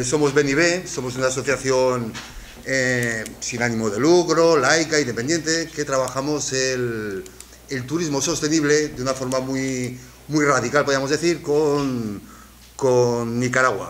Somos Benibé, somos una asociación sin ánimo de lucro, laica, independiente, que trabajamos el turismo sostenible de una forma muy radical, podríamos decir, con Nicaragua.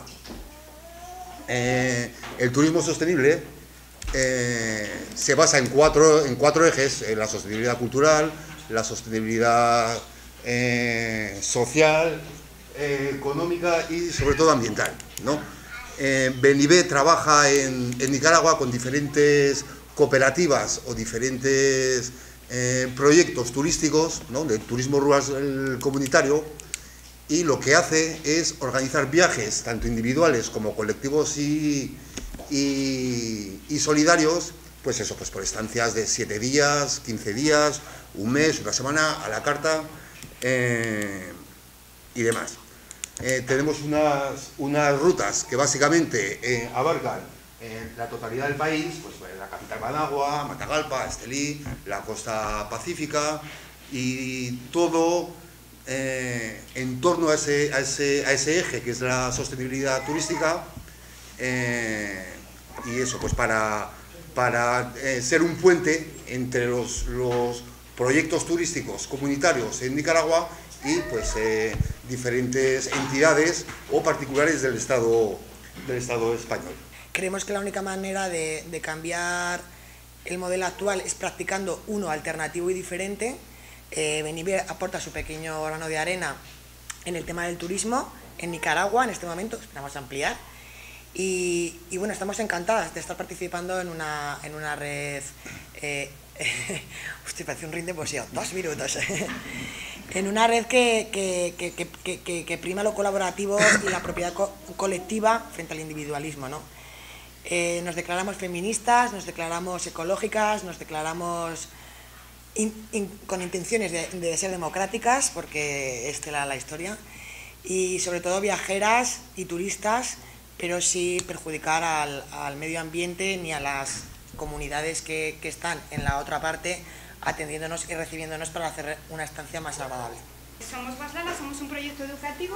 El turismo sostenible se basa en cuatro ejes: la sostenibilidad cultural, la sostenibilidad social, económica y sobre todo ambiental, ¿no? Benibé trabaja en Nicaragua con diferentes cooperativas o diferentes proyectos turísticos, ¿no?, de turismo rural comunitario, y lo que hace es organizar viajes tanto individuales como colectivos y solidarios, pues eso, pues por estancias de 7 días, 15 días, un mes, una semana, a la carta y demás. Tenemos unas rutas que básicamente abarcan la totalidad del país, pues la capital Managua, Matagalpa, Estelí, la costa pacífica, y todo en torno a ese eje que es la sostenibilidad turística, y eso pues para ser un puente entre los proyectos turísticos comunitarios en Nicaragua y pues diferentes entidades o particulares del Estado español. Creemos que la única manera de cambiar el modelo actual es practicando uno alternativo y diferente. Benibé aporta su pequeño grano de arena en el tema del turismo en Nicaragua en este momento, esperamos ampliar. Y bueno, estamos encantadas de estar participando en una red. Hostia, parece un ring de poesía, 2 minutos. En una red que prima lo colaborativo y la propiedad colectiva frente al individualismo, ¿no? Nos declaramos feministas, nos declaramos ecológicas, nos declaramos con intenciones de ser democráticas, porque es la historia, y sobre todo viajeras y turistas, pero sin perjudicar al medio ambiente ni a las comunidades que están en la otra parte atendiéndonos y recibiéndonos para hacer una estancia más agradable. Somos Waslala, somos un proyecto educativo,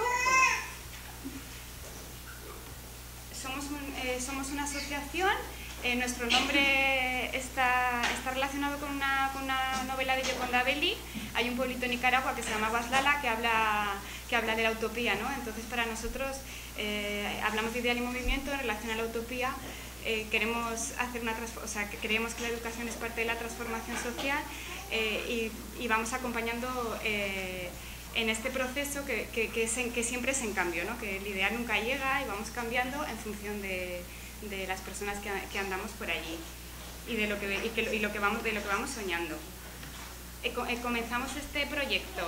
somos una asociación. Nuestro nombre está relacionado con una novela de Yoconda Belli. Hay un pueblito en Nicaragua que se llama Waslala que habla de la utopía, ¿no? Entonces para nosotros hablamos de ideal y movimiento en relación a la utopía. Queremos hacer creemos que la educación es parte de la transformación social, y vamos acompañando en este proceso que siempre es en cambio, ¿no? Que el ideal nunca llega y vamos cambiando en función de las personas que andamos por allí y de lo que vamos soñando. Comenzamos este proyecto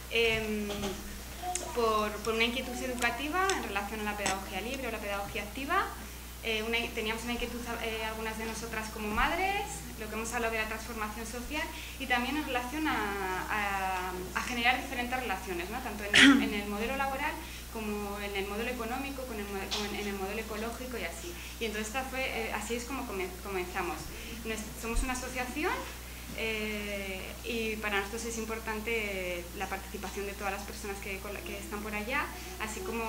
por una inquietud educativa en relación a la pedagogía libre o la pedagogía activa. Teníamos una inquietud algunas de nosotras como madres, lo que hemos hablado de la transformación social, y también en relación a generar diferentes relaciones, ¿no? Tanto en el modelo laboral como en el modelo económico, como en el modelo ecológico y así. Y entonces así es como comenzamos. Somos una asociación y para nosotros es importante la participación de todas las personas que están por allá, así como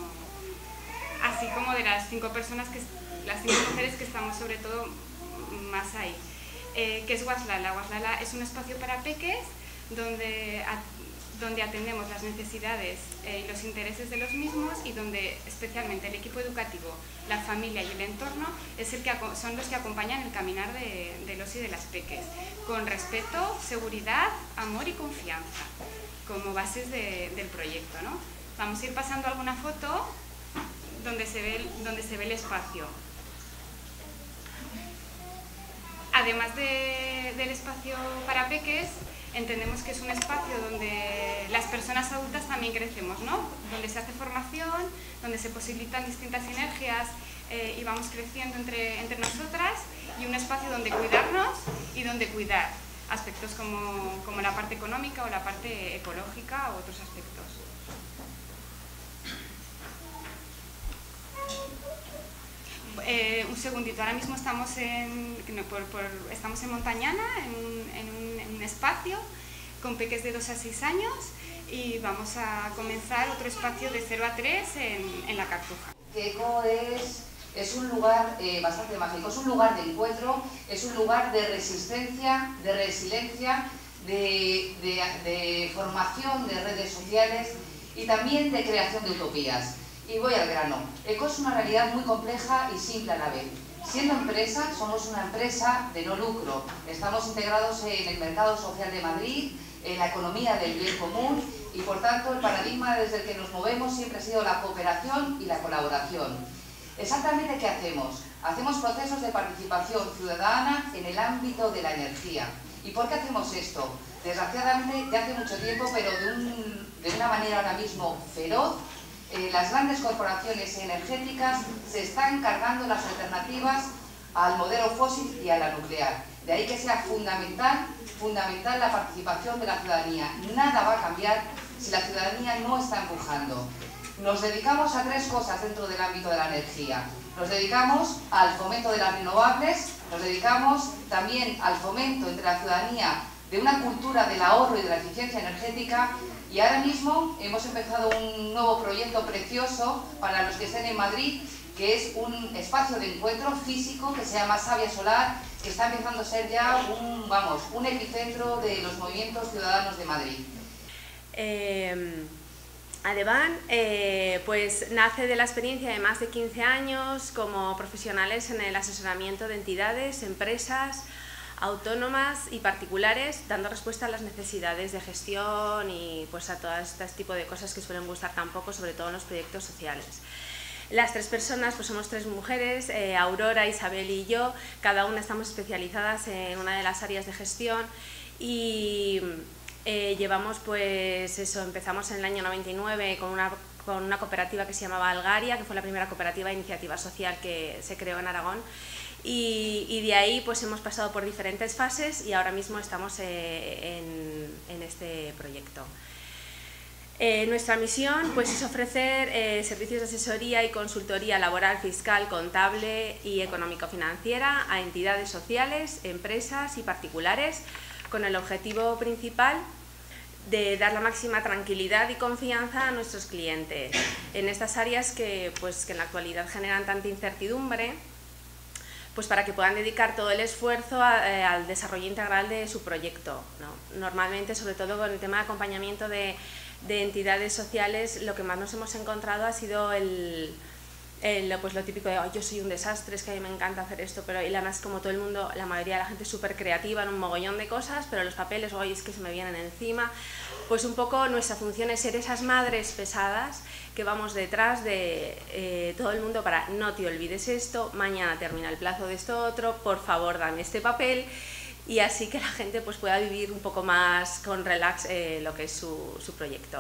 de las 5 mujeres que estamos sobre todo más ahí. ¿Qué es Waslala? Waslala es un espacio para peques donde atendemos las necesidades y los intereses de los mismos, y donde especialmente el equipo educativo, la familia y el entorno son los que acompañan el caminar de los y de las peques, con respeto, seguridad, amor y confianza como bases del proyecto, ¿no? Vamos a ir pasando alguna foto donde se ve el espacio. Además del espacio para peques, entendemos que es un espacio donde las personas adultas también crecemos, ¿no? Donde se hace formación, donde se posibilitan distintas sinergias y vamos creciendo entre nosotras, y un espacio donde cuidarnos y donde cuidar aspectos como la parte económica o la parte ecológica o otros aspectos. Un segundito, ahora mismo estamos en Montañana, en un espacio con peques de 2 a 6 años, y vamos a comenzar otro espacio de 0 a 3 en La Cartuja. ECO es es un lugar bastante mágico, es un lugar de encuentro, es un lugar de resistencia, de resiliencia, de formación de redes sociales y también de creación de utopías. Y voy al grano. ECO es una realidad muy compleja y simple a la vez. Siendo empresa, somos una empresa de no lucro. Estamos integrados en el mercado social de Madrid, en la economía del bien común y, por tanto, el paradigma desde el que nos movemos siempre ha sido la cooperación y la colaboración. Exactamente, ¿qué hacemos? Hacemos procesos de participación ciudadana en el ámbito de la energía. ¿Y por qué hacemos esto? Desgraciadamente, ya hace mucho tiempo, pero de una manera ahora mismo feroz, las grandes corporaciones energéticas se están cargando las alternativas al modelo fósil y a la nuclear. De ahí que sea fundamental la participación de la ciudadanía. Nada va a cambiar si la ciudadanía no está empujando. Nos dedicamos a tres cosas dentro del ámbito de la energía. Nos dedicamos al fomento de las renovables, nos dedicamos también al fomento entre la ciudadanía de una cultura del ahorro y de la eficiencia energética, y ahora mismo hemos empezado un nuevo proyecto precioso para los que estén en Madrid, que es un espacio de encuentro físico que se llama Savia Solar, que está empezando a ser ya un epicentro de los movimientos ciudadanos de Madrid. Adeván pues nace de la experiencia de más de 15 años como profesionales en el asesoramiento de entidades, empresas, autónomas y particulares, dando respuesta a las necesidades de gestión y pues a todo este tipo de cosas que suelen gustar tan poco, sobre todo en los proyectos sociales. Las tres personas, pues somos tres mujeres, Aurora, Isabel y yo, cada una estamos especializadas en una de las áreas de gestión y llevamos pues eso, empezamos en el año 99 con una cooperativa que se llamaba Algaria, que fue la primera cooperativa de iniciativa social que se creó en Aragón. Y de ahí pues hemos pasado por diferentes fases y ahora mismo estamos en este proyecto. Nuestra misión pues es ofrecer servicios de asesoría y consultoría laboral, fiscal, contable y económico-financiera a entidades sociales, empresas y particulares, con el objetivo principal de dar la máxima tranquilidad y confianza a nuestros clientes en estas áreas que en la actualidad generan tanta incertidumbre, pues para que puedan dedicar todo el esfuerzo al desarrollo integral de su proyecto, ¿no? Normalmente, sobre todo con el tema de acompañamiento de entidades sociales, lo que más nos hemos encontrado ha sido pues lo típico de yo soy un desastre, es que a mí me encanta hacer esto, pero y además como todo el mundo, la mayoría de la gente es súper creativa en un mogollón de cosas, pero los papeles, oye, es que se me vienen encima. Pues un poco nuestra función es ser esas madres pesadas que vamos detrás de todo el mundo para no te olvides esto, mañana termina el plazo de esto otro, por favor dame este papel, y así que la gente pues pueda vivir un poco más con relax lo que es su proyecto.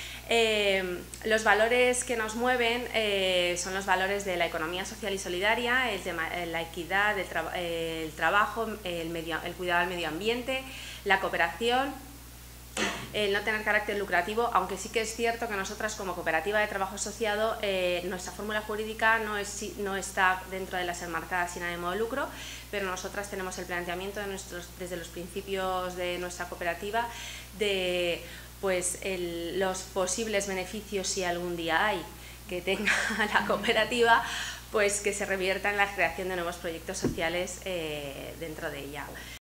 Los valores que nos mueven son los valores de la economía social y solidaria, la equidad, el trabajo, el cuidado del medio ambiente, la cooperación, el no tener carácter lucrativo, aunque sí que es cierto que nosotras como cooperativa de trabajo asociado nuestra fórmula jurídica no está dentro de las enmarcadas sin ánimo de lucro, pero nosotras tenemos el planteamiento desde los principios de nuestra cooperativa de los posibles beneficios, si algún día hay, que tenga la cooperativa, pues que se revierta en la creación de nuevos proyectos sociales dentro de ella.